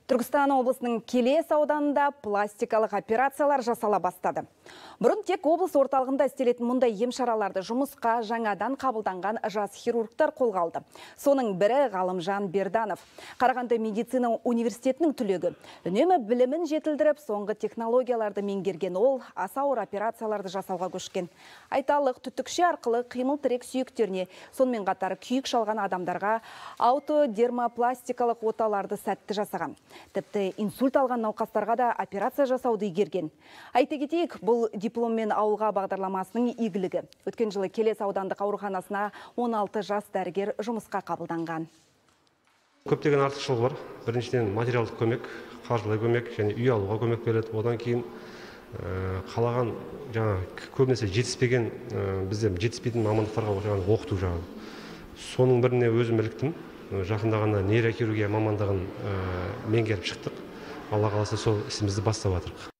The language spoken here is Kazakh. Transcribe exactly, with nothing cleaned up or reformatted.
Түркістан облысының Келес ауданында пластикалық операциялар жасала бастады. Бұрын тек облыс орталығында істелетін мұндай ем шараларды жұмысқа жаңадан қабылданған жас хирургтар қолға алды. Соның бірі Ғалымжан Берданов. Қарағанды медицина университетінің түлегі. Үнемі білімін жетілдіріп, соңғы технологияларды меңгерген ол аса ауыр операцияларды жасауға көшкен. Айталық түтікше арқылы қимыл тірек сүйектеріне, сонымен қатар күйік шалған адамдарға аутодермопластикалық оталарды сәтті жасаған. Тіпті инсульт алған науқастарға да операция жасауды игерген. Айта кетейік, бұл дипломмен ауылға бағдарламасының игілігі. Өткен жылы Келес аудандық ауруханасына он алты жас дәрігер жұмысқа қабылданған. Көптеген артықшылығы бар. Біріншіден материалдық көмек, қаржылай көмек және үй алуға көмек береді. Одан кейін қалаған жаңа көбінесе жетіспеген бізде жетіспейтін мамандықтарға жаңа оқыту жағын. Соның біріне өзім іліктім. Жақында ғана нейрохирургия мамандығын меңгеріп шықтық. Алла қаласа сол ісімізді бастап жатырмыз.